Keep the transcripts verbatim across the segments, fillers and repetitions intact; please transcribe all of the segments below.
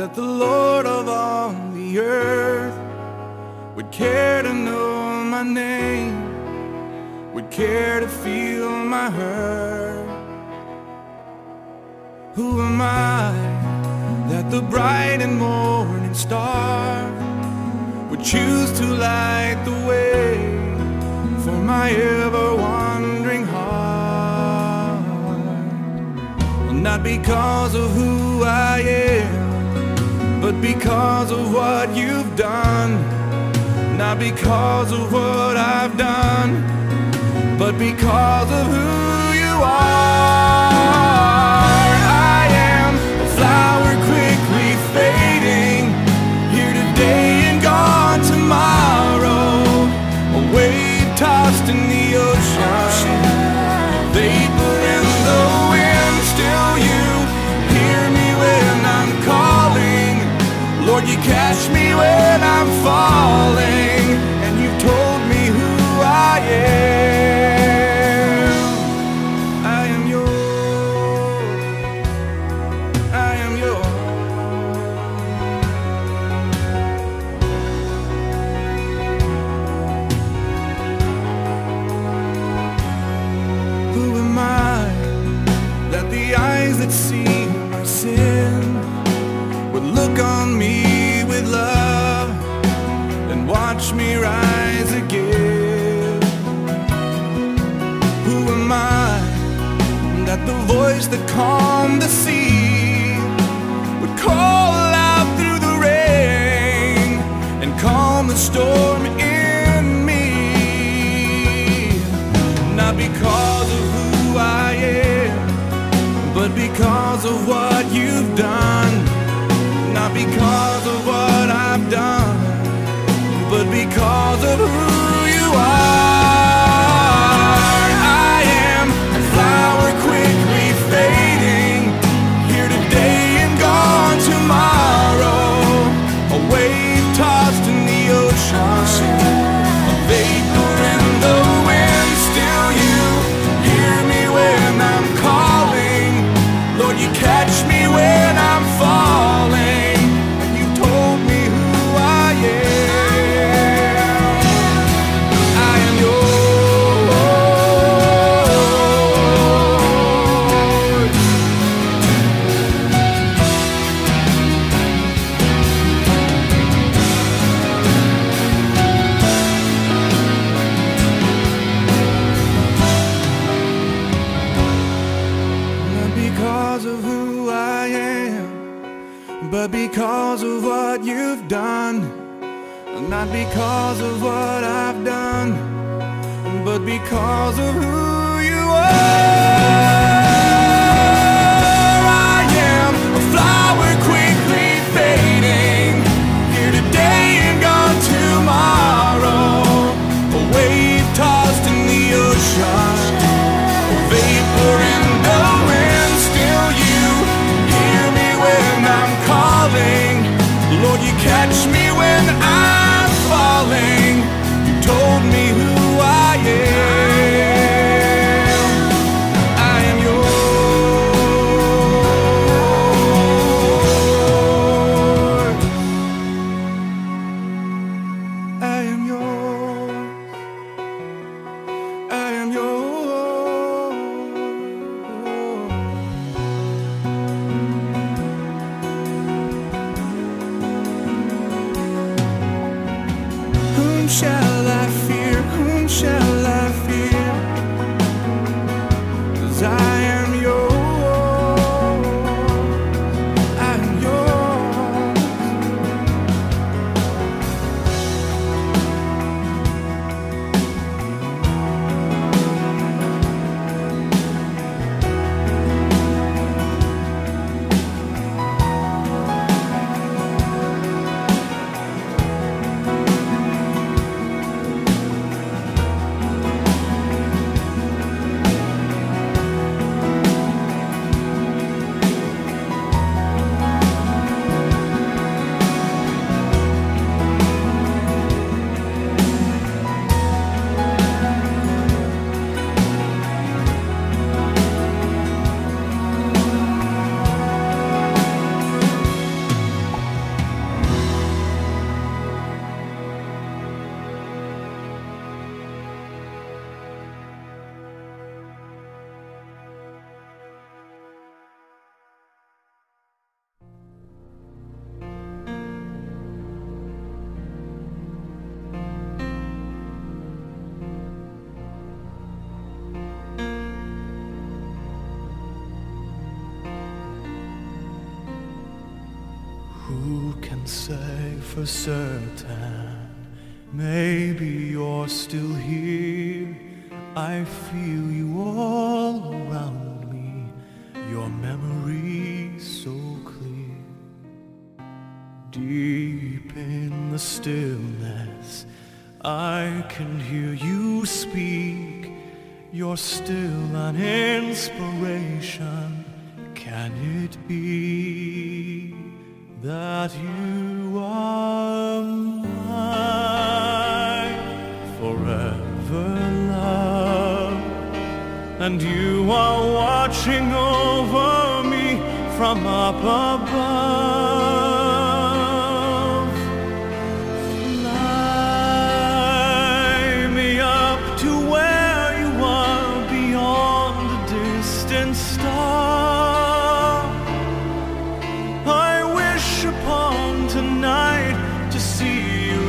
that the Lord of all the earth would care to know my name, would care to feel my hurt. Who am I that the bright and morning star would choose to light the way for my ever-wandering heart? Well, not because of who I am, but because of what you've done. Not because of what I've done, but because of who you are. I am a flower quickly fading, here today and gone tomorrow, a wave tossed in the ocean, a vapor in the wind. Still you hear me when I'm calling, Lord, you catch me when I'm falling, and you've told me who I am. I am yours, I am yours. Who am I that the eyes that see my sin would look on me with love and watch me rise again? Who am I that the voice that calmed the sea would call out through the rain and calm the storm in me? Not because of who I am, but because of what you've done. Not because of what I've done, but because of who you are. I am a flower quickly fading, here today and gone tomorrow, a wave tossed in the ocean, a vapor in the wind. Still you hear me when I'm calling, Lord, you catch me when I'm falling. But because of what you've done, not because of what I've done, but because of who you are. I am a flower quickly fading, here today and gone tomorrow, a wave tossed in the ocean, a vapor in the wind. Still you hear me when I'm calling, Lord, you catch me when I'm falling. You told me who I am. say for certain, maybe you're still here. I feel you all around me, your memory so clear. Deep in the stillness, I can hear you speak. You're still an inspiration. Can it be that you are mine forever, love? And you are watching over me from up above. Fly me up to where you are beyond the distant star. I wish upon tonight to see you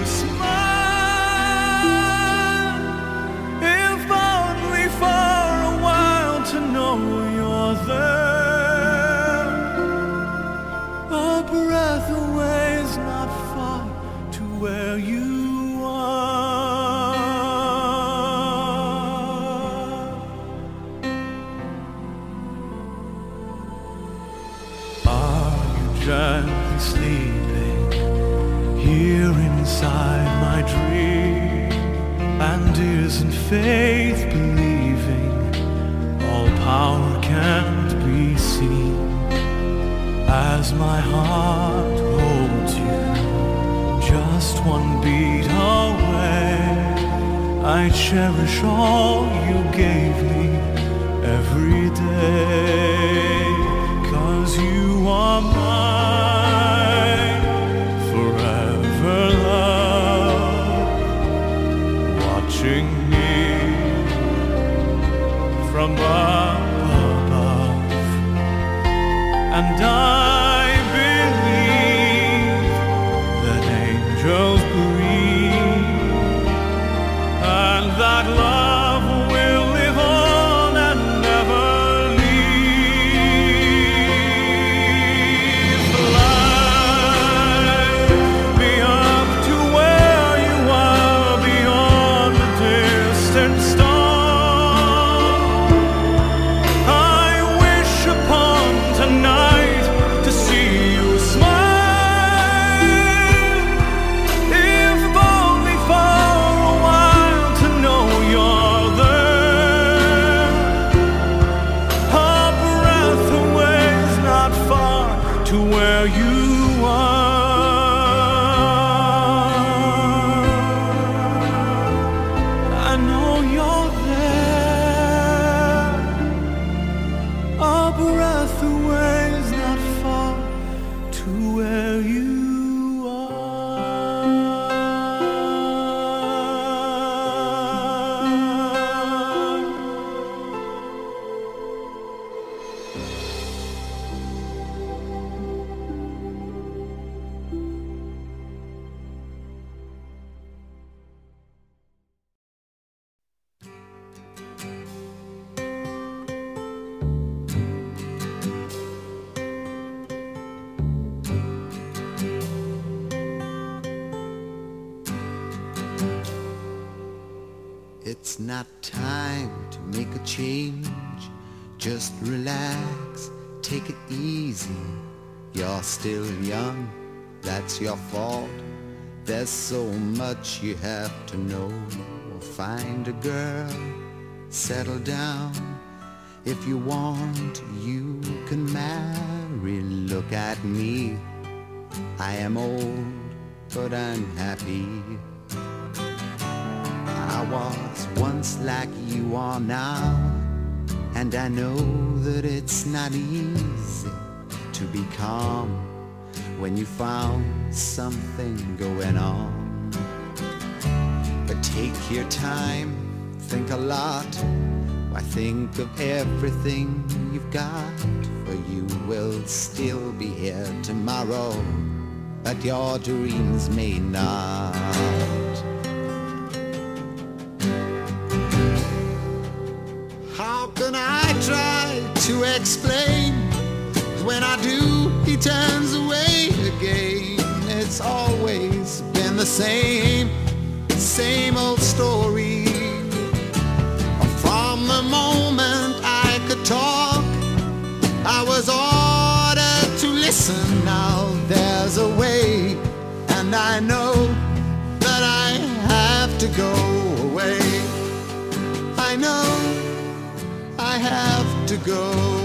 smile, if only for a while to know you're there. A breath away is not far to where you are. Are you gently sleeping here inside my dream? And isn't faith believing all power can't be seen? As my heart holds you just one beat away, I cherish all you gave me every day. 'Cause you are mine forever, love, watching me from up above. And I believe that angels breathe, and that love will live on and never leave. Fly me up to where you are beyond the distant star. I wish upon tonight to see you smile, if only for a while to know you're there. A breath away is not far to where you are. I know you're there. A breath away is not far to where you It's not time to make a change. Just relax, take it easy. You're still young, that's your fault. There's so much you have to know. Find a girl, settle down. If you want, you can marry. Look at me, I am old, but I'm happy. I was once like you are now, and I know that it's not easy to be calm when you found something going on. But take your time, think a lot. Why, think of everything you've got, for you will still be here tomorrow, but your dreams may not. How can I try to explain? When I do, he turns away again. It's it's always been the same, same old story. From the moment I could talk, I was ordered to listen. Now there's a way, and I know that I have to go away. I know I have to go.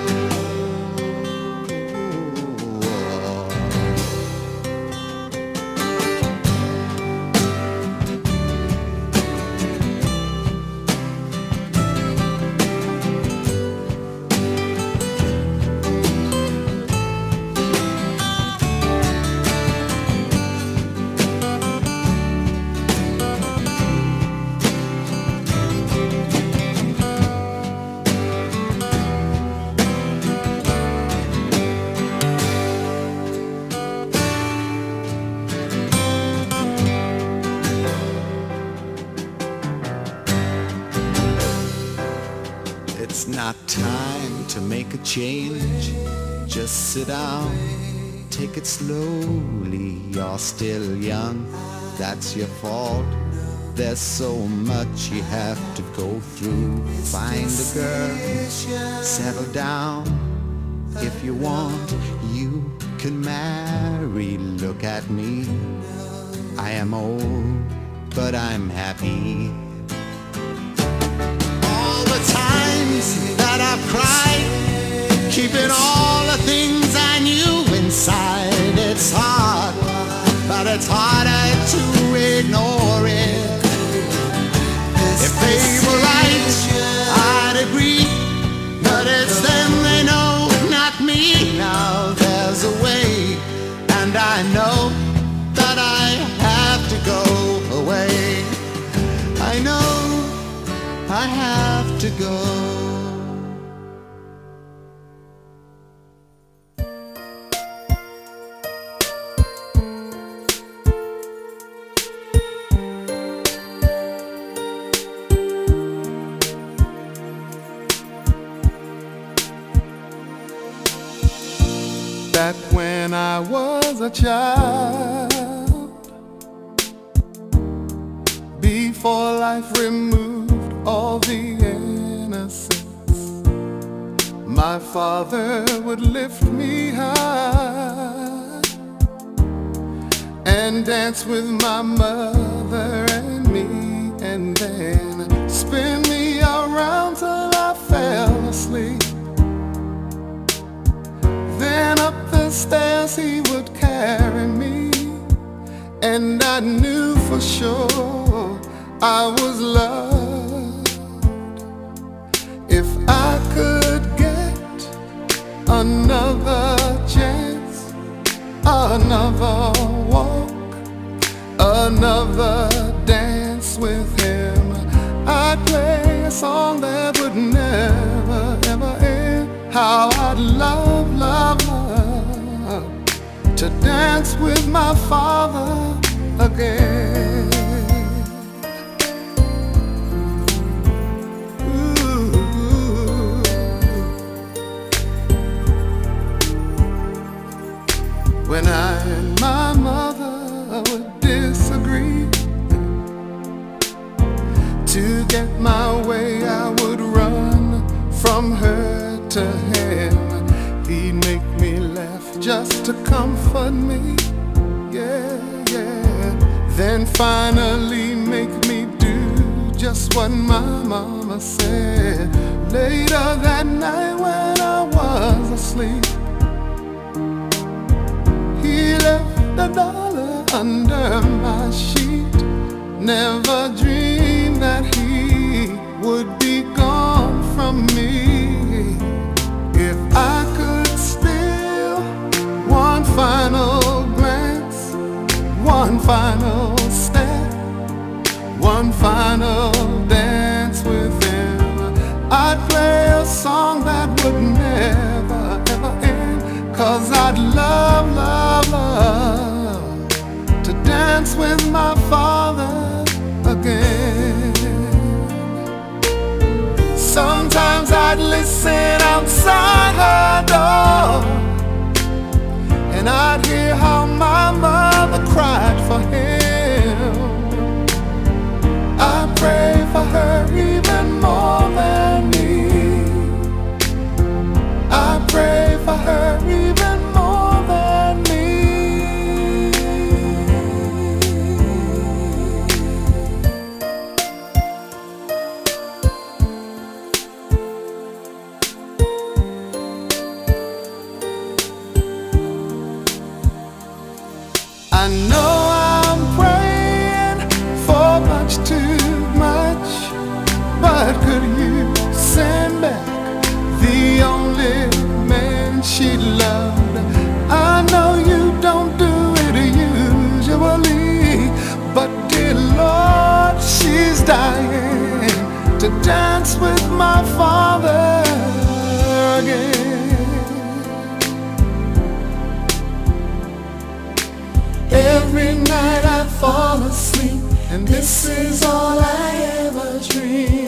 It's not time to make a change. Just sit down, take it slowly. You're still young, that's your fault. There's so much you have to go through. Find a girl, settle down. If you want, you can marry. Look at me, I am old, but I'm happy. That I've cried, keeping all the things I knew inside. It's hard, but it's harder to ignore it. If they were right, I'd agree, but it's them they know, not me. Now there's a way, and I know that I have to go away. I know I have to go. Back when I was a child, before life removed all the innocence, my father would lift me high and dance with my mother and me, and then spin me around till I fell asleep. Then up the stairs he would carry me, and I knew for sure I was loved. If I could get another chance, another walk, another dance with him, I'd play a song that would never ever end. How I'd love, love, love to dance with my father again. Ooh. When I and my mother would disagree, to get my way I would run from her to him. He'd make me laugh just to comfort me, yeah, yeah. Then finally make me do just what my mama said. Later that night when I was asleep, he left a dollar under my sheet. Never dreamed that he would be gone from me. If I could steal one final glance, one final step, one final dance with him, I'd play a song that would never ever end. Cause I'd love, love, love to dance with my father again. Sometimes I'd listen outside her door, and I'd hear how my mother pray for her even more than me. I pray for her even more than me. I know I'm praying for much too much, but could you send back the only man she loved? I know you don't do it usually, but dear Lord, she's dying to dance with my father again. Every night I fall asleep, and this is all I ever dream.